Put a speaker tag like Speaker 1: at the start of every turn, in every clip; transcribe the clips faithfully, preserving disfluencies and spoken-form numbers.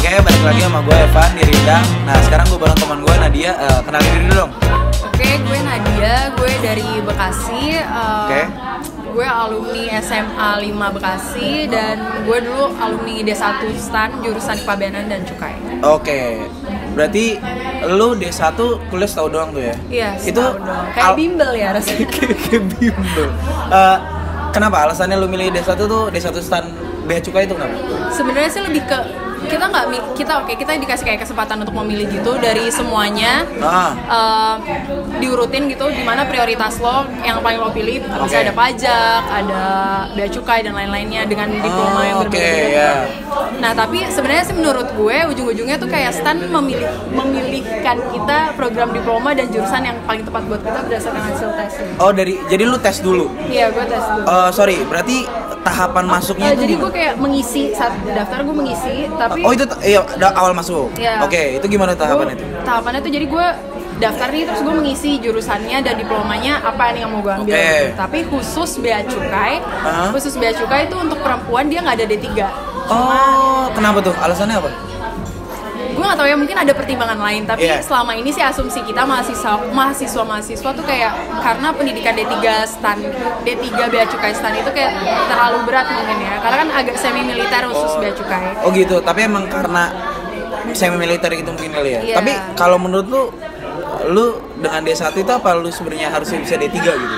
Speaker 1: Oke, balik lagi sama gue Evan di Rindang. Nah, sekarang gue bareng teman gue Nadia. Uh, kenalin diri dulu dong.
Speaker 2: Oke, gue Nadia, gue dari Bekasi. Uh,
Speaker 1: Oke.
Speaker 2: Gue alumni S M A lima Bekasi dan gue dulu alumni D satu STAN jurusan Kepabeanan dan Cukai.
Speaker 1: Oke. Berarti lu D satu kuliah setahun doang tuh ya?
Speaker 2: Iya,
Speaker 1: Itu
Speaker 2: setahun doang. Kayak
Speaker 1: al-
Speaker 2: bimbel ya rasanya.
Speaker 1: Kayak bimbel. Uh, kenapa alasannya lu milih D satu tuh D satu STAN Bea Cukai itu kenapa?
Speaker 2: Sebenarnya sih lebih ke kita nggak mi- kita oke kita dikasih kayak kesempatan untuk memilih gitu dari semuanya
Speaker 1: Ah.
Speaker 2: uh, diurutin gitu gimana prioritas lo yang paling lo pilih
Speaker 1: Oke.
Speaker 2: bisa ada pajak ada bea cukai dan lain-lainnya dengan diploma
Speaker 1: Oh,
Speaker 2: yang
Speaker 1: oke,
Speaker 2: berbeda-beda.
Speaker 1: ya.
Speaker 2: Nah tapi sebenarnya sih menurut gue ujung-ujungnya tuh kayak STAN memilih memilihkan kita program diploma dan jurusan yang paling tepat buat kita berdasarkan hasil tes.
Speaker 1: Oh, dari jadi lu tes dulu.
Speaker 2: Iya gue tes dulu.
Speaker 1: Uh, sorry, berarti tahapan masuknya
Speaker 2: Uh,
Speaker 1: itu
Speaker 2: jadi
Speaker 1: gimana?
Speaker 2: gue kayak mengisi saat daftar gue mengisi tapi
Speaker 1: Oh, itu t- iya da- awal masuk.
Speaker 2: Iya.
Speaker 1: Oke, itu gimana tahapan
Speaker 2: Gua-
Speaker 1: itu?
Speaker 2: Tahapannya tuh jadi gue daftar nih terus gue mengisi jurusannya dan diplomanya apa nih yang mau gue ambil.
Speaker 1: Oke.
Speaker 2: Gitu. Tapi khusus bea cukai,
Speaker 1: Hah?
Speaker 2: khusus bea cukai itu untuk perempuan dia nggak ada D tiga.
Speaker 1: Oh, kenapa tuh? Alasannya apa?
Speaker 2: Gue nggak tahu ya mungkin ada pertimbangan lain tapi
Speaker 1: Iya.
Speaker 2: selama ini sih asumsi kita mahasiswa mahasiswa mahasiswa tuh kayak karena pendidikan D tiga STAN D tiga bea cukai STAN itu kayak terlalu berat mungkin ya karena kan agak semi militer khusus bea cukai.
Speaker 1: Oh gitu, tapi emang karena semi militer gitu mungkin kali ya.
Speaker 2: Iya.
Speaker 1: Tapi kalau menurut lu lu dengan D satu itu apa lu sebenarnya harusnya bisa D tiga gitu?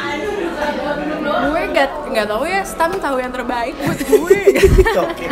Speaker 2: Gue nggak nggak tahu ya STAN tahu yang terbaik buat gue.
Speaker 1: Oke.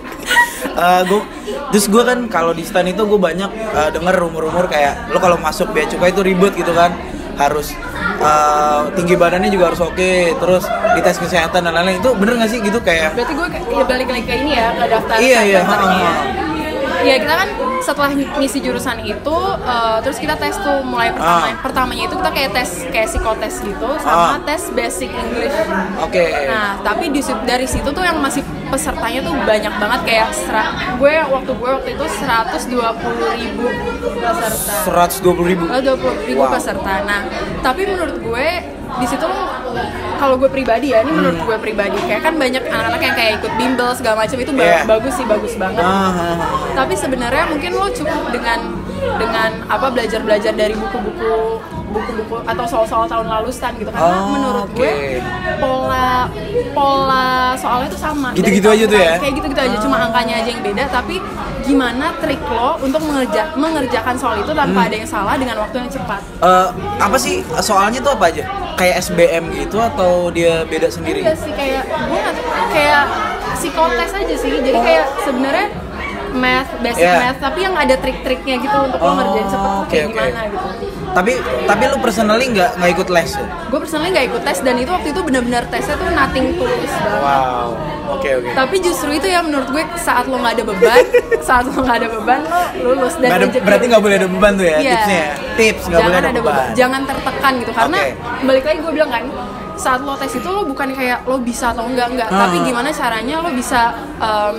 Speaker 1: Eh, gue terus gue kan kalau di STAN itu gue banyak uh, denger rumor-rumor kayak lu kalau masuk bea cukai itu ribet gitu kan, harus uh, tinggi badannya juga harus oke, terus dites kesehatan dan lain-lain. Itu bener nggak sih gitu kayak?
Speaker 2: Berarti gue ke- ya balik lagi ke ini ya, ke daftar
Speaker 1: Iya, iya,
Speaker 2: daftarnya.
Speaker 1: ha, ha.
Speaker 2: Iya, kita kan setelah ngisi jurusan itu, uh, terus kita tes tuh mulai pertama,
Speaker 1: Ah.
Speaker 2: pertamanya itu kita kayak tes kayak psikotes gitu, sama
Speaker 1: Ah.
Speaker 2: tes basic English.
Speaker 1: Oke.
Speaker 2: Nah, tapi di, sit- dari situ tuh yang masih pesertanya tuh banyak banget kayak sera, gue waktu gue waktu itu seratus dua puluh ribu peserta.
Speaker 1: seratus dua puluh ribu.
Speaker 2: dua puluh ribu
Speaker 1: Wow.
Speaker 2: peserta. Nah, tapi menurut gue di situ kalau gue pribadi ya, ini menurut gue pribadi kayak kan banyak anak-anak yang kayak ikut bimbel segala macam itu ba-
Speaker 1: Yeah.
Speaker 2: bagus sih, bagus banget.
Speaker 1: Ah, ah, ah.
Speaker 2: Tapi sebenarnya mungkin lo cukup dengan dengan apa belajar-belajar dari buku-buku buku-buku atau soal-soal tahun lalu STAN gitu karena
Speaker 1: Oh,
Speaker 2: menurut
Speaker 1: oke.
Speaker 2: gue pola pola soalnya itu sama. Dari
Speaker 1: Gitu-gitu aja
Speaker 2: tahun
Speaker 1: tuh ya?
Speaker 2: Kayak gitu-gitu aja, cuma angkanya aja yang beda tapi gimana trik lo untuk mengerja, mengerjakan soal itu tanpa
Speaker 1: Hmm.
Speaker 2: ada yang salah dengan waktu yang cepat.
Speaker 1: Eh, apa sih soalnya tuh apa aja? Kayak S B M gitu atau dia beda sendiri?
Speaker 2: Enggak sih kayak gue nggak tahu, kayak psikotes aja sih jadi kayak sebenarnya math basic
Speaker 1: Yeah.
Speaker 2: math tapi yang ada trik-triknya gitu untuk lo
Speaker 1: Oh,
Speaker 2: ngerjain cepet tuh
Speaker 1: oke,
Speaker 2: kayak
Speaker 1: oke.
Speaker 2: gimana gitu.
Speaker 1: Tapi tapi lu personally nggak nggak ikut les ya?
Speaker 2: Gue personally nggak ikut tes dan itu waktu itu benar-benar tesnya tuh nothing tulus banget.
Speaker 1: Wow. Oke oke.
Speaker 2: Tapi justru itu ya menurut gue saat lo nggak ada beban, saat lo nggak ada beban lo lulus dan
Speaker 1: Nggak ada-
Speaker 2: rezeki-
Speaker 1: berarti nggak boleh ada beban tuh ya
Speaker 2: Iya.
Speaker 1: tipsnya. ya? Tips nggak boleh ada beban.
Speaker 2: Jangan tertekan gitu karena
Speaker 1: Oke.
Speaker 2: balik lagi gue bilang kan saat lo tes itu lo bukan kayak lo bisa atau enggak enggak,
Speaker 1: Ah.
Speaker 2: tapi gimana caranya lo bisa em,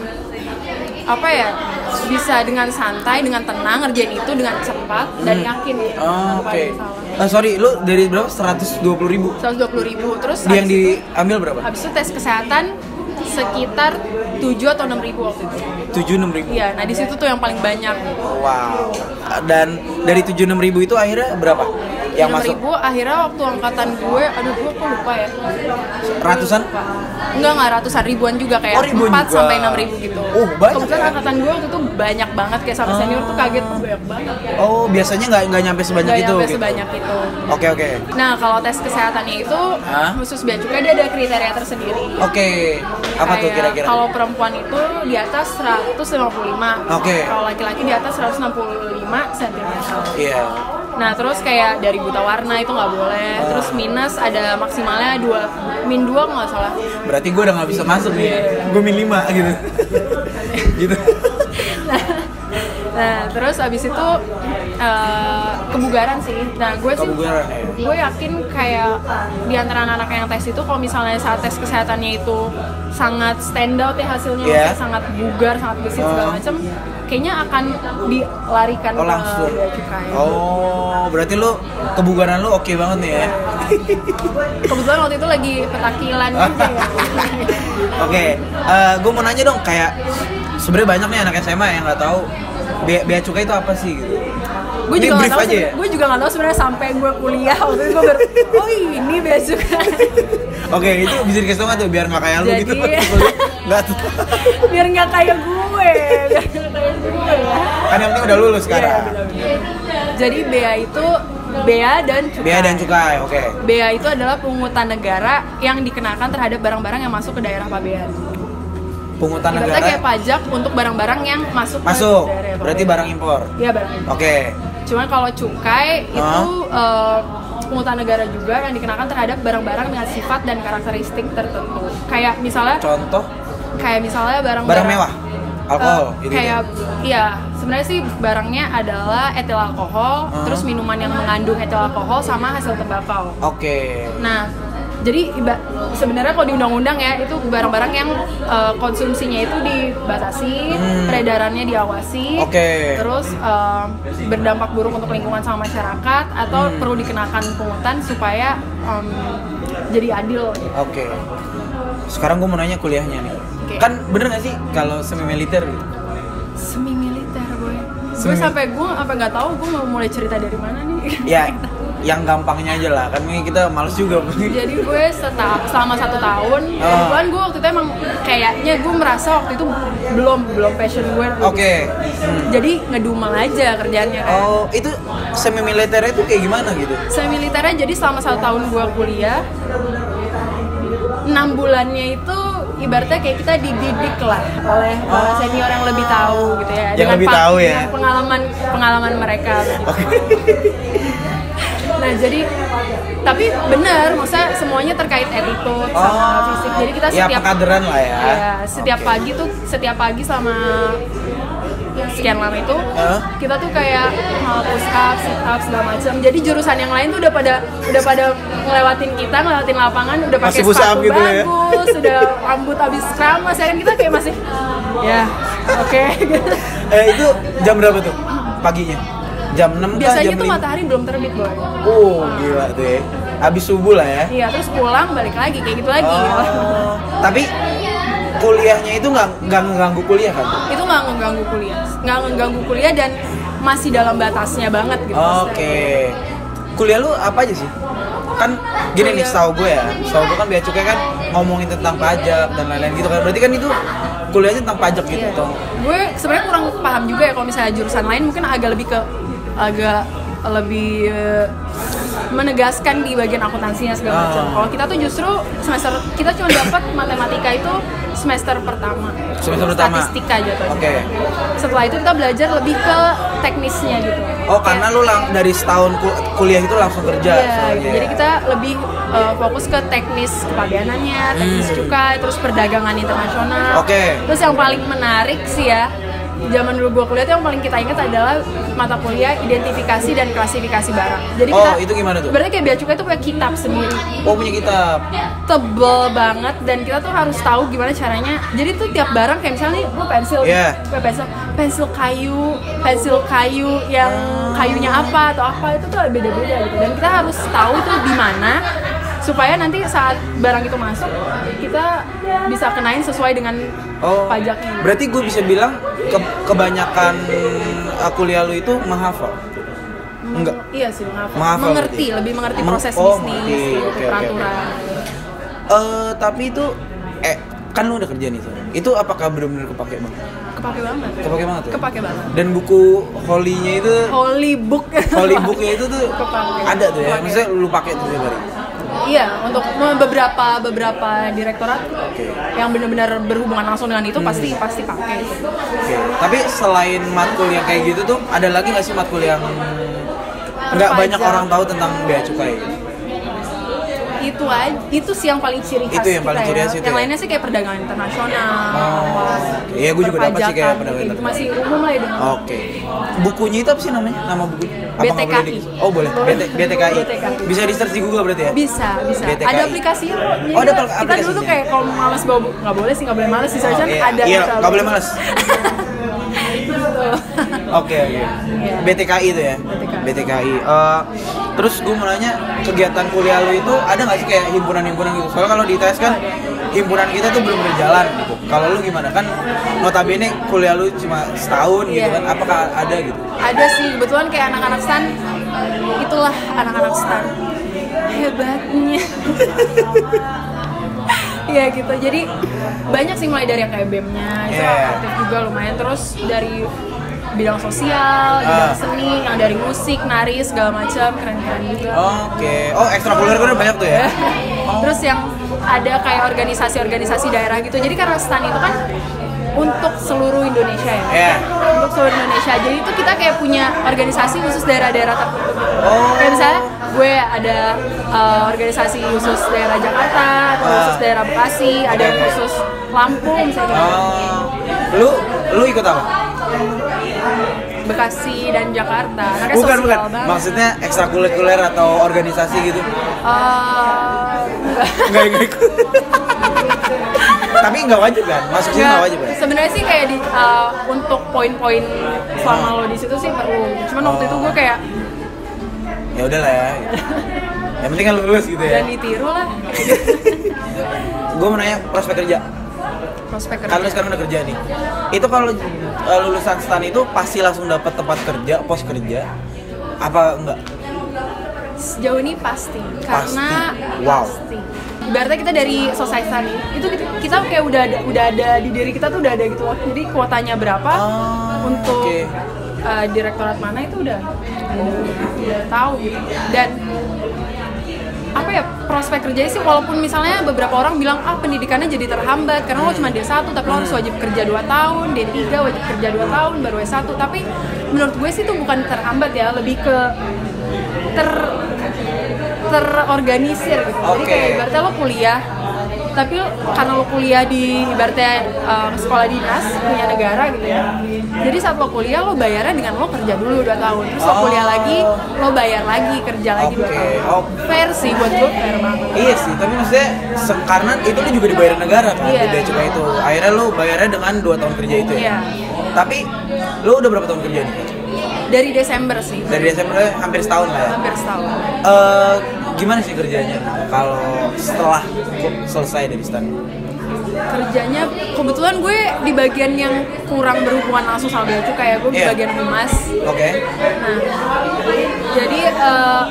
Speaker 2: apa ya bisa dengan santai dengan tenang ngerjain itu dengan cepat dan yakin gitu.
Speaker 1: Oh,
Speaker 2: tanpa
Speaker 1: oke.
Speaker 2: ada yang salah.
Speaker 1: Ah, sorry, lu dari berapa? seratus dua puluh ribu.
Speaker 2: seratus dua puluh ribu terus
Speaker 1: Di yang
Speaker 2: habis itu-
Speaker 1: diambil berapa?
Speaker 2: habis itu tes kesehatan sekitar tujuh atau enam ribu waktu itu.
Speaker 1: tujuh enam ribu.
Speaker 2: Iya, nah di situ tuh yang paling banyak.
Speaker 1: Wow. Dan dari tujuh enam ribu itu akhirnya berapa? Yang
Speaker 2: enam
Speaker 1: masuk
Speaker 2: ribu akhirnya waktu angkatan gue, aduh gue kok lupa ya.
Speaker 1: ratusan?
Speaker 2: Enggak, enggak ratusan, ribuan juga kayak
Speaker 1: Oh, ribuan
Speaker 2: empat
Speaker 1: juga.
Speaker 2: sampai enam ribu gitu.
Speaker 1: Oh, banyak
Speaker 2: Kebetulan
Speaker 1: ya?
Speaker 2: angkatan gue waktu itu banyak banget kayak sampai senior tuh kaget tuh banyak banget.
Speaker 1: Oh, biasanya nggak nggak nyampe sebanyak
Speaker 2: Enggak
Speaker 1: itu
Speaker 2: nyampe
Speaker 1: gitu.
Speaker 2: sebanyak itu.
Speaker 1: Oke oke.
Speaker 2: Nah, kalau tes kesehatannya itu
Speaker 1: Hah?
Speaker 2: khusus bea cukai dia ada kriteria tersendiri.
Speaker 1: Oke. Apa tuh
Speaker 2: Kayak
Speaker 1: kira-kira?
Speaker 2: Kalau perempuan itu di atas seratus lima puluh lima.
Speaker 1: Oke.
Speaker 2: Kalau laki-laki di atas seratus enam puluh lima sentimeter.
Speaker 1: Iya.
Speaker 2: Nah terus kayak dari buta warna itu nggak boleh,
Speaker 1: Ah.
Speaker 2: terus minus ada maksimalnya dua, min dua nggak salah.
Speaker 1: Berarti gue udah nggak bisa masuk nih.
Speaker 2: Iya.
Speaker 1: Gue min lima gitu. gitu.
Speaker 2: Nah, nah terus abis itu eh, kebugaran sih. Nah gue sih,
Speaker 1: Kebugaran, ya.
Speaker 2: gue yakin kayak di antara anak-anak yang tes itu kalau misalnya saat tes kesehatannya itu sangat stand out ya hasilnya,
Speaker 1: Yeah.
Speaker 2: maksudnya sangat bugar, sangat gesit segala
Speaker 1: Oh.
Speaker 2: macam, kayaknya akan dilarikan
Speaker 1: Oh langsung.
Speaker 2: ke bea cukai.
Speaker 1: Oh, berarti lu kebugaran lu oke banget nih ya.
Speaker 2: Kebetulan waktu itu lagi petakilan aja ya.
Speaker 1: Oke, gue mau nanya dong kayak sebenarnya banyak nih anak S M A yang nggak tahu bea, bea cukai itu apa sih gitu.
Speaker 2: Gue
Speaker 1: Ini
Speaker 2: juga nggak
Speaker 1: brief
Speaker 2: tahu.
Speaker 1: aja ya?
Speaker 2: Gue juga nggak tahu sebenarnya sampai gue kuliah waktu itu gue baru, oh ini bea cukai.
Speaker 1: Oke, itu bisa dikasih tau nggak tuh biar nggak kayak lu gitu.
Speaker 2: Jadi-
Speaker 1: Nggak tuh.
Speaker 2: Biar nggak kayak gue, biar nggak kayak gue ya.
Speaker 1: Kan yang penting udah lulus sekarang.
Speaker 2: Iya, benar-benar. Jadi bea itu bea dan cukai.
Speaker 1: Bea dan cukai, oke.
Speaker 2: Bea itu adalah pungutan negara yang dikenakan terhadap barang-barang yang masuk ke daerah pabean.
Speaker 1: Pungutan
Speaker 2: Ibaratnya
Speaker 1: negara
Speaker 2: kayak pajak untuk barang-barang yang masuk,
Speaker 1: masuk.
Speaker 2: ke daerah
Speaker 1: Berarti
Speaker 2: pabean.
Speaker 1: barang impor.
Speaker 2: Iya, barang impor.
Speaker 1: Oke.
Speaker 2: Cuman kalau cukai itu eh, pungutan negara juga yang dikenakan terhadap barang-barang dengan sifat dan karakteristik tertentu. Kayak misalnya
Speaker 1: Contoh
Speaker 2: kayak misalnya barang-barang
Speaker 1: barang mewah, alkohol,
Speaker 2: Eh,
Speaker 1: gitu.
Speaker 2: kayak iya sebenarnya sih barangnya adalah etil alkohol,
Speaker 1: Uh-huh.
Speaker 2: terus minuman yang mengandung etil alkohol sama hasil tembakau.
Speaker 1: Oke.
Speaker 2: Nah, jadi iba- sebenarnya kalau di undang-undang ya itu barang-barang yang eh, konsumsinya itu dibatasi,
Speaker 1: Hmm.
Speaker 2: peredarannya diawasi,
Speaker 1: Oke.
Speaker 2: terus eh, berdampak buruk untuk lingkungan sama masyarakat atau
Speaker 1: Hmm.
Speaker 2: perlu dikenakan pungutan supaya em, jadi adil.
Speaker 1: Oke. Sekarang gue mau nanya kuliahnya nih.
Speaker 2: Oke.
Speaker 1: Kan bener gak sih kalau semi militer gitu?
Speaker 2: Semi militer boy. Gue
Speaker 1: Semi-
Speaker 2: sampai gue apa nggak tahu gue mau mulai cerita dari mana nih.
Speaker 1: Ya, yang gampangnya aja lah. Kan ini kita males juga.
Speaker 2: Jadi gue seta- selama satu tahun,
Speaker 1: Ah.
Speaker 2: kebetulan gue waktu itu emang kayaknya gue merasa waktu itu belum belum passion gue.
Speaker 1: Oke. Hmm.
Speaker 2: Jadi ngedumel aja kerjaannya kan.
Speaker 1: Oh, itu semi militernya itu kayak gimana gitu?
Speaker 2: Semi militernya jadi selama satu tahun gue kuliah, enam bulannya itu ibaratnya kayak kita dididik lah oleh para senior yang lebih tahu gitu ya.
Speaker 1: Yang lebih
Speaker 2: pa-
Speaker 1: tahu ya.
Speaker 2: dengan pengalaman pengalaman mereka. Gitu.
Speaker 1: Oke.
Speaker 2: Nah jadi tapi benar, maksudnya semuanya terkait attitude sama
Speaker 1: Oh,
Speaker 2: fisik. Jadi kita
Speaker 1: ya,
Speaker 2: setiap
Speaker 1: pengkaderan lah ya.
Speaker 2: Iya, setiap
Speaker 1: Oke.
Speaker 2: pagi tuh setiap pagi sama sekian lama itu
Speaker 1: Hah?
Speaker 2: kita tuh kayak uh, push up, sit up segala macam. Jadi jurusan yang lain tuh udah pada udah pada ngelewatin kita, ngelewatin lapangan, udah pakai
Speaker 1: Masih push up
Speaker 2: sepatu
Speaker 1: gitu ya?
Speaker 2: bagus, udah rambut habis keramas, ya kan kita kayak masih ya oke.
Speaker 1: Eh, itu jam berapa tuh? Paginya? Jam enam kah?
Speaker 2: Biasanya
Speaker 1: Jam
Speaker 2: tuh
Speaker 1: lima?
Speaker 2: matahari belum terbit boy.
Speaker 1: Oh, gila tuh ya. Habis subuh lah ya.
Speaker 2: Iya, terus pulang balik lagi kayak gitu lagi.
Speaker 1: Oh, tapi kuliahnya itu nggak nggak ngeganggu kuliah kan?
Speaker 2: Itu nggak ngeganggu kuliah, nggak ngeganggu kuliah dan masih dalam batasnya banget gitu.
Speaker 1: Oke. Kuliah lu apa aja sih? Kan gini nih,
Speaker 2: Kuliah-
Speaker 1: setahu gue ya, setahu gue kan bea cukai kan ngomongin tentang pajak dan lain-lain gitu kan. Berarti kan itu kuliahnya tentang pajak gitu
Speaker 2: Iya.
Speaker 1: toh.
Speaker 2: Gue sebenarnya kurang paham juga ya kalau misalnya jurusan lain mungkin agak lebih ke agak lebih eh, menegaskan di bagian akuntansinya segala macam.
Speaker 1: Ah.
Speaker 2: Kalau kita tuh justru semester kita cuma dapat matematika itu semester pertama.
Speaker 1: Semester pertama.
Speaker 2: Statistika jatuhnya.
Speaker 1: Oke.
Speaker 2: Setelah itu kita belajar lebih ke teknisnya gitu.
Speaker 1: Oh, karena lu lang dari setahun ku- kuliah itu langsung kerja.
Speaker 2: Iya,
Speaker 1: soalnya.
Speaker 2: gitu. Jadi kita lebih uh, fokus ke teknis kepabeanannya, teknis
Speaker 1: Hmm.
Speaker 2: cukai, terus perdagangan internasional.
Speaker 1: Oke.
Speaker 2: Terus yang paling menarik sih ya, zaman dulu gua kuliah tuh yang paling kita ingat adalah mata kuliah identifikasi dan klasifikasi barang. Jadi
Speaker 1: Oh,
Speaker 2: kita
Speaker 1: itu gimana tuh?
Speaker 2: Berarti kayak bea cukai itu punya kitab sendiri.
Speaker 1: Oh, punya kitab.
Speaker 2: Tebel banget dan kita tuh harus tahu gimana caranya. Jadi tuh tiap barang kayak misalnya nih, lu pensil,
Speaker 1: Iya.
Speaker 2: kayak pensil, pensil kayu, pensil kayu yang kayunya apa atau apa itu tuh beda-beda gitu. Dan kita harus tahu tuh di mana supaya nanti saat barang itu masuk kita bisa kenain sesuai dengan
Speaker 1: Oh,
Speaker 2: pajaknya.
Speaker 1: berarti gue bisa bilang ke kebanyakan uh, kuliah lu itu menghafal. Enggak.
Speaker 2: Iya sih, menghafal.
Speaker 1: Menghafal
Speaker 2: mengerti,
Speaker 1: berarti.
Speaker 2: lebih mengerti
Speaker 1: Meng-
Speaker 2: proses
Speaker 1: oh,
Speaker 2: bisnis,
Speaker 1: mengerti.
Speaker 2: gitu,
Speaker 1: Oke, oke,
Speaker 2: peraturan.
Speaker 1: Eh, tapi itu eh kan lu udah kerja nih tuh. Itu apakah benar-benar kepake banget?
Speaker 2: Kepake banget.
Speaker 1: Kepake banget ya?
Speaker 2: Kepake banget.
Speaker 1: Dan buku holy-nya itu
Speaker 2: Holy book.
Speaker 1: holy book-nya itu tuh
Speaker 2: Kepake.
Speaker 1: ada tuh ya.
Speaker 2: Kepake.
Speaker 1: Maksudnya lu pakai tuh tiap hari.
Speaker 2: Iya, untuk beberapa beberapa direktorat yang benar-benar berhubungan langsung dengan itu pasti pasti pakai.
Speaker 1: Oke. Tapi selain matkul yang kayak gitu tuh ada lagi nggak sih matkul yang nggak
Speaker 2: Pajak.
Speaker 1: banyak orang tahu tentang bea cukai?
Speaker 2: Itu aja, itu sih yang paling ciri khas
Speaker 1: Itu yang paling
Speaker 2: kita
Speaker 1: ciri
Speaker 2: ya.
Speaker 1: khas itu
Speaker 2: Yang
Speaker 1: ya?
Speaker 2: lainnya sih kayak perdagangan internasional.
Speaker 1: Oh,
Speaker 2: apa,
Speaker 1: oke. Iya, gua juga dapat sih kayak
Speaker 2: perpajakan,
Speaker 1: perdagangan
Speaker 2: gitu. Itu masih umum lah ya dengan
Speaker 1: Oke. Bukunya itu apa sih namanya? Nama bukunya? Apa
Speaker 2: B T
Speaker 1: nggak
Speaker 2: K I.
Speaker 1: boleh di- Oh, boleh. B T B T K I.
Speaker 2: B T K I.
Speaker 1: Bisa di search di Google berarti ya?
Speaker 2: bisa, bisa.
Speaker 1: B T K I.
Speaker 2: Ada aplikasinya kok. Jadi
Speaker 1: Oh, ada
Speaker 2: kita-
Speaker 1: aplikasinya.
Speaker 2: Kita dulu tuh kayak kalau males bawa buku, nggak boleh sih, nggak boleh males di search
Speaker 1: Oh, iya.
Speaker 2: ada.
Speaker 1: Iya,
Speaker 2: ada-
Speaker 1: nggak boleh males.
Speaker 2: Gitu.
Speaker 1: Oke, oke.
Speaker 2: Iya.
Speaker 1: B T K I itu ya?
Speaker 2: B
Speaker 1: B T K I. Eh, terus gue mau nanya, kegiatan kuliah lu itu ada nggak sih kayak himpunan-himpunan gitu? Soalnya kalau di I T S kan himpunan kita tuh belum berjalan gitu. Kalau lu gimana? Kan notabene kuliah lu cuma setahun gitu
Speaker 2: Iya.
Speaker 1: kan. Apakah ada gitu?
Speaker 2: Ada sih, kebetulan kayak anak-anak stan, itulah anak-anak stan hebatnya. Iya gitu, jadi banyak sih mulai dari yang kayak B E M-nya, itu
Speaker 1: Yeah.
Speaker 2: aktif juga lumayan. Terus dari bidang sosial, bidang
Speaker 1: Ah.
Speaker 2: seni, yang dari musik, nari, segala macam, keren-keren juga.
Speaker 1: Oke. Oh, ekstrakurikuler kan banyak tuh ya?
Speaker 2: Terus yang ada kayak organisasi-organisasi daerah gitu, jadi karena stan itu kan untuk seluruh Indonesia ya.
Speaker 1: Iya.
Speaker 2: Untuk seluruh Indonesia. Jadi itu kita kayak punya organisasi khusus daerah-daerah tertentu.
Speaker 1: Oh.
Speaker 2: Kayak misalnya gue ada uh, organisasi khusus daerah Jakarta, atau
Speaker 1: Ah.
Speaker 2: khusus daerah Bekasi, ada yang khusus Lampung misalnya.
Speaker 1: Oh. Lu lu ikut apa?
Speaker 2: Bekasi dan Jakarta. Anaknya
Speaker 1: Bukan,
Speaker 2: sosial
Speaker 1: bukan.
Speaker 2: banget.
Speaker 1: Maksudnya ekstrakurikuler atau organisasi gitu.
Speaker 2: Uh, enggak.
Speaker 1: Enggak enggak ikut. Tapi enggak wajib kan? Masuk sini enggak wajib kan?
Speaker 2: Sebenarnya sih kayak di uh, untuk poin-poin selama lo di situ sih perlu. Cuman waktu itu gue kayak
Speaker 1: Ya udahlah ya. Gitu. Yang penting kan lulus gitu ya.
Speaker 2: dan ditiru lah.
Speaker 1: Gue mau nanya prospek kerja.
Speaker 2: Prospek kerja.
Speaker 1: Kan lu sekarang udah kerja nih. Itu kalau uh, lulusan stan itu pasti langsung dapat tempat kerja, pos kerja. Apa enggak?
Speaker 2: Sejauh ini pasti, karena
Speaker 1: Wow.
Speaker 2: pasti. Ibaratnya kita dari society nih, itu kita, kita kayak udah ada, udah ada di diri kita tuh udah ada gitu loh. Jadi kuotanya berapa
Speaker 1: Ah,
Speaker 2: untuk
Speaker 1: oke.
Speaker 2: uh, direktorat mana itu udah udah tahu gitu. Dan apa ya, prospek kerja sih walaupun misalnya beberapa orang bilang ah pendidikannya jadi terhambat karena lo cuma D satu tapi lo harus wajib kerja dua tahun, D tiga wajib kerja dua tahun baru S satu. Tapi menurut gue sih itu bukan terhambat ya, lebih ke ter terorganisir gitu. Jadi
Speaker 1: Oke.
Speaker 2: kayak ibaratnya lo kuliah, tapi lo- karena lo kuliah di ibaratnya um, sekolah dinas punya negara gitu ya. Jadi saat lo kuliah lo bayarnya dengan lo kerja dulu dua tahun, terus lo kuliah
Speaker 1: Oh.
Speaker 2: lagi, lo bayar lagi kerja lagi dua
Speaker 1: Oke,
Speaker 2: tahun.
Speaker 1: oh.
Speaker 2: Fair sih buat gue, fair banget.
Speaker 1: Iya sih, tapi maksudnya se- karena itu lu juga dibayar negara kan,
Speaker 2: Iya.
Speaker 1: di bea cukai itu. Akhirnya lu bayarnya dengan dua tahun kerja itu ya.
Speaker 2: Iya.
Speaker 1: Tapi lu udah berapa tahun kerja nih?
Speaker 2: Dari Desember sih,
Speaker 1: Dari Desember eh, hampir setahun lah ya.
Speaker 2: hampir setahun.
Speaker 1: Eh, gimana sih kerjanya kalau setelah selesai dari stan?
Speaker 2: Kerjanya kebetulan gue di bagian yang kurang berhubungan langsung sama bea cukai ya, gue di
Speaker 1: Iya.
Speaker 2: bagian humas.
Speaker 1: Oke.
Speaker 2: Nah, jadi eh,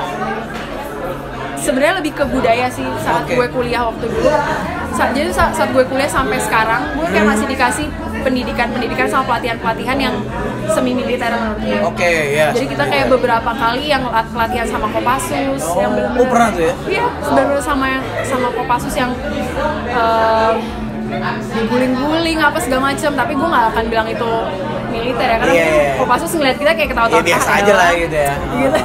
Speaker 2: sebenarnya lebih ke budaya sih saat
Speaker 1: Oke.
Speaker 2: gue kuliah waktu dulu. Sa- jadi saat, saat gue kuliah sampai sekarang, gue kayak masih dikasih pendidikan-pendidikan sama pelatihan-pelatihan yang semi militer menurut gue.
Speaker 1: Oke, ya.
Speaker 2: Jadi kita kayak beberapa kali yang lat- latihan sama Kopassus,
Speaker 1: Oh,
Speaker 2: yang benar-benar.
Speaker 1: oh, pernah tuh ya?
Speaker 2: Iya, benar-benar sama yang sama Kopassus yang eh, diguling-guling apa segala macam. Tapi gue nggak akan bilang itu militer ya, karena
Speaker 1: Iya,
Speaker 2: mungkin
Speaker 1: iya.
Speaker 2: Kopassus ngeliat kita kayak ketawa-tawa.
Speaker 1: Ya, biasa
Speaker 2: "Ah,
Speaker 1: aja lah
Speaker 2: elah."
Speaker 1: gitu ya.
Speaker 2: Gitu.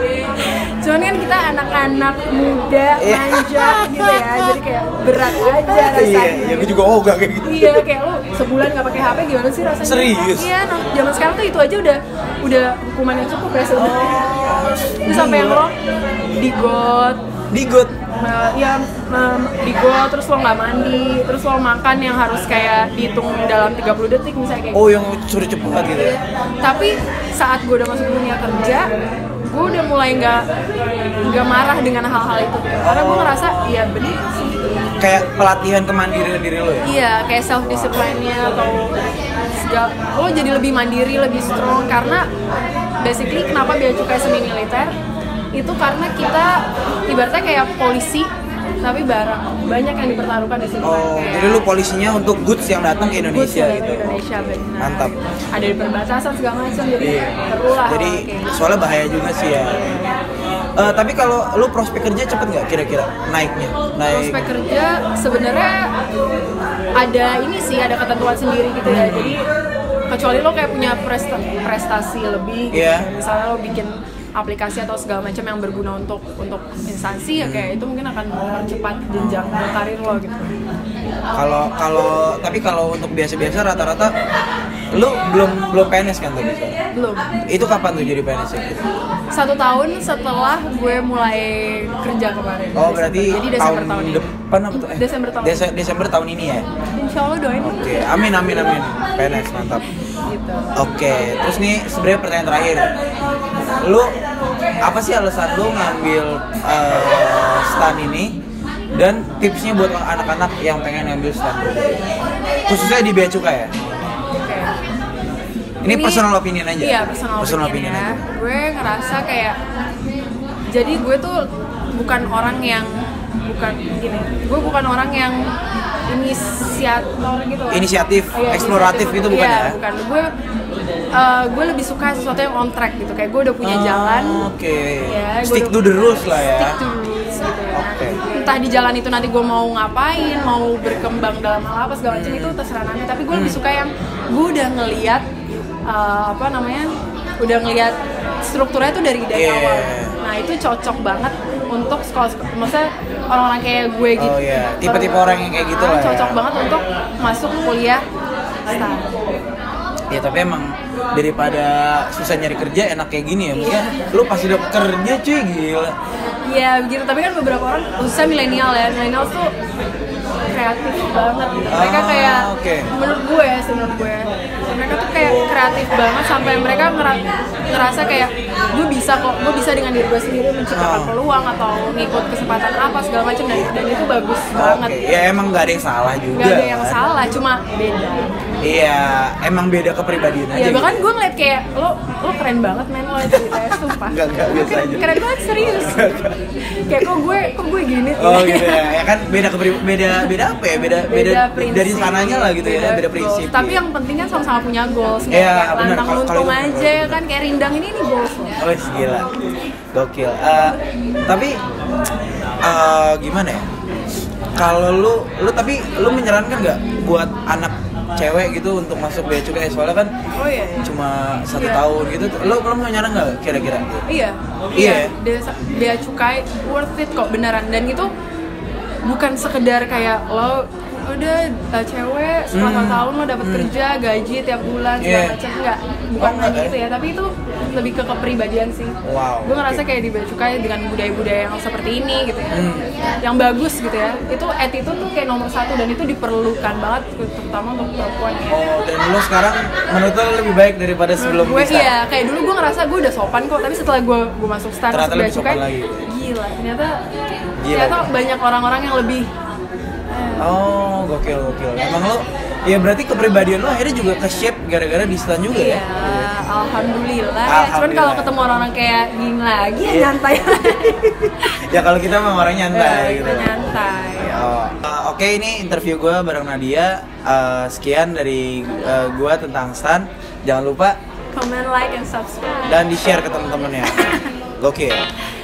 Speaker 2: Cuman kan kita anak-anak muda,
Speaker 1: Iya.
Speaker 2: manja gitu ya, jadi kayak berat aja rasanya.
Speaker 1: Iya, ya gue juga ogah kayak gitu.
Speaker 2: Iya, kayak lu sebulan nggak pakai H P gimana sih rasanya?
Speaker 1: Serius?
Speaker 2: Iya, nah, zaman sekarang tuh itu aja udah udah hukuman yang cukup ya sebenarnya. Terus sampai yang lo digot,
Speaker 1: Digot.
Speaker 2: nah, ya nah, digot, terus lo nggak mandi, terus lo makan yang harus kayak dihitung dalam tiga puluh detik misalnya kayak
Speaker 1: Oh, yang suruh cepat gitu ya.
Speaker 2: tapi saat gue udah masuk dunia kerja, gue udah mulai nggak nggak marah dengan hal-hal itu karena gue ngerasa ya bener sih,
Speaker 1: Kayak pelatihan kemandirian diri lo ya.
Speaker 2: iya kayak self discipline-nya atau segala, lo jadi lebih mandiri, lebih strong karena basically kenapa bea cukai semi militer itu karena kita ibaratnya kayak polisi tapi barang banyak yang dipertaruhkan di sini.
Speaker 1: Oh,
Speaker 2: Kayak
Speaker 1: jadi lu polisinya untuk goods yang datang ke
Speaker 2: goods
Speaker 1: Indonesia
Speaker 2: yang dari
Speaker 1: gitu.
Speaker 2: Indonesia benar.
Speaker 1: Mantap.
Speaker 2: Ada di perbatasan segala macam jadi
Speaker 1: Iya.
Speaker 2: perlu lah.
Speaker 1: Jadi
Speaker 2: hal kayak gitu.
Speaker 1: soalnya bahaya juga sih ya. Eh, tapi kalau lu prospek kerja cepet nggak kira-kira naiknya? Naik.
Speaker 2: Prospek kerja sebenarnya ada ini sih, ada ketentuan sendiri gitu ya. Jadi kecuali lo kayak punya presta- prestasi lebih gitu.
Speaker 1: Iya.
Speaker 2: Misalnya lo bikin aplikasi atau segala macam yang berguna untuk untuk instansi ya kayak itu mungkin akan mempercepat jenjang karir lo gitu.
Speaker 1: Kalau kalau tapi kalau untuk biasa-biasa rata-rata lu belum belum P N S kan tadi? Sar?
Speaker 2: Belum.
Speaker 1: Itu kapan tuh jadi P N S ya?
Speaker 2: Satu tahun setelah gue mulai kerja kemarin.
Speaker 1: Oh, berarti
Speaker 2: Jadi Desember
Speaker 1: tahun
Speaker 2: tahun ini.
Speaker 1: depan apa tuh? Eh,
Speaker 2: Desember tahun
Speaker 1: Dese- Desember tahun ini ya.
Speaker 2: Insya Allah doain
Speaker 1: Oke, amin amin amin. P N S mantap.
Speaker 2: gitu.
Speaker 1: Oke, terus nih sebenarnya pertanyaan terakhir. Lu apa sih alasan lu ngambil uh, stan ini Dan tipsnya buat anak-anak yang pengen ngambil stand, khususnya di Bea Cukai ya.
Speaker 2: Oke.
Speaker 1: Ini, ini personal opinion aja.
Speaker 2: Iya, personal, personal opinion, opinion ya. aja. Gue ngerasa kayak, jadi gue tuh bukan orang yang bukan gini. Gue bukan orang yang inisiator gitu.
Speaker 1: Inisiatif,
Speaker 2: ya,
Speaker 1: eksploratif
Speaker 2: inisiatif.
Speaker 1: gitu bukan
Speaker 2: ya?
Speaker 1: ya?
Speaker 2: Bukan. Gue uh, gue lebih suka sesuatu yang on track gitu. Kayak gue udah punya oh, jalan.
Speaker 1: Oke. Okay.
Speaker 2: Ya,
Speaker 1: stick to the rules lah ya.
Speaker 2: Stick to the rules gitu ya.
Speaker 1: Okay.
Speaker 2: Entah di jalan itu nanti gue mau ngapain, mau berkembang dalam hal apa segala macam hmm. itu terserah nanti. Tapi gue hmm. lebih suka yang gue udah ngeliat uh, apa namanya, udah ngeliat strukturnya tuh dari dari yeah. awal. Nah itu cocok banget untuk sekolah-sekolah, maksudnya orang-orang kayak gue gitu.
Speaker 1: Oh iya, tipe-tipe orang yang kayak gitu lah.
Speaker 2: Cocok
Speaker 1: ya.
Speaker 2: banget untuk masuk kuliah stan.
Speaker 1: Ya tapi emang daripada susah nyari kerja enak kayak gini ya, maksudnya lu pasti udah kerja cuy, gila.
Speaker 2: Iya begitu, tapi kan beberapa orang, khususnya milenial ya, milenial tuh kreatif banget gitu. Mereka kayak,
Speaker 1: ah, okay.
Speaker 2: menurut gue ya, menurut gue mereka tuh kayak kreatif banget sampai mereka ngera- ngerasa kayak gue bisa kok, gue bisa dengan diri gue sendiri menciptakan oh. peluang atau ngikut kesempatan apa segala macam, dan, dan itu bagus
Speaker 1: okay.
Speaker 2: banget.
Speaker 1: Ya emang gak ada yang salah juga.
Speaker 2: Gak ada yang kan? salah, cuma beda.
Speaker 1: Iya, emang beda kepribadian aja.
Speaker 2: Iya, bahkan
Speaker 1: gitu.
Speaker 2: gue ngeliat kayak lo lo keren banget men, lo ceritanya sumpah.
Speaker 1: Enggak, enggak, biasa
Speaker 2: keren,
Speaker 1: aja.
Speaker 2: Keren banget, serius. Kayak kok gue kok gue gini.
Speaker 1: Oh gitu ya. Ya kan beda kepribadian, beda beda apa ya? Beda beda, beda dari sananya lah gitu beda ya, beda prinsip.
Speaker 2: Goals. Tapi yang penting kan sama-sama punya goals.
Speaker 1: Iya, benar.
Speaker 2: Lantang luntung aja kan kayak Rindang ini nih goalsnya.
Speaker 1: Oh gila, gokil. Uh, tapi uh, gimana ya? Kalau lu, lu tapi lu menyarankan nggak buat anak cewek gitu untuk masuk Bea Cukai, soalnya kan
Speaker 2: oh, iya.
Speaker 1: cuma satu
Speaker 2: iya.
Speaker 1: tahun gitu, lo lo mau nyaran nggak kira-kira?
Speaker 2: Iya,
Speaker 1: iya.
Speaker 2: iya. Bea Cukai worth it kok beneran, dan itu bukan sekedar kayak lo udah uh, cewek setelah hmm. tahun lo dapat hmm. kerja, gaji tiap bulan segala yeah. macam, enggak, bukan oh, lagi gitu ya, tapi itu lebih ke kepribadian sih.
Speaker 1: Wow.
Speaker 2: Gue ngerasa kayak di Bea Cukai dengan budaya-budaya yang seperti ini gitu ya, hmm. yang bagus gitu ya, itu attitude tuh kayak nomor satu dan itu diperlukan banget terutama untuk perempuan ya.
Speaker 1: Oh, dan lo sekarang menurut lo lebih baik daripada sebelum
Speaker 2: gue? Iya, kayak dulu gue ngerasa gue udah sopan kok, tapi setelah gue gue masuk stan masuk Bea Cukai, gila ternyata gila. Ternyata banyak orang-orang yang lebih.
Speaker 1: Oh, gokil, gokil. Emang lo, ya berarti kepribadian lo akhirnya juga ke-shape gara-gara di stan juga
Speaker 2: iya,
Speaker 1: ya?
Speaker 2: alhamdulillah.
Speaker 1: Alhamdulillah.
Speaker 2: Cuman kalau ketemu orang-orang kayak gini lagi, ya nyantai.
Speaker 1: Ya kalau kita memang orang nyantai
Speaker 2: ya,
Speaker 1: gitu.
Speaker 2: Nyantai.
Speaker 1: Oh. Uh, Oke, okay, ini interview gue bareng Nadia. Uh, sekian dari uh, gue tentang stan. Jangan lupa
Speaker 2: comment, like, and subscribe.
Speaker 1: Dan di-share ke teman-temannya. Gokil.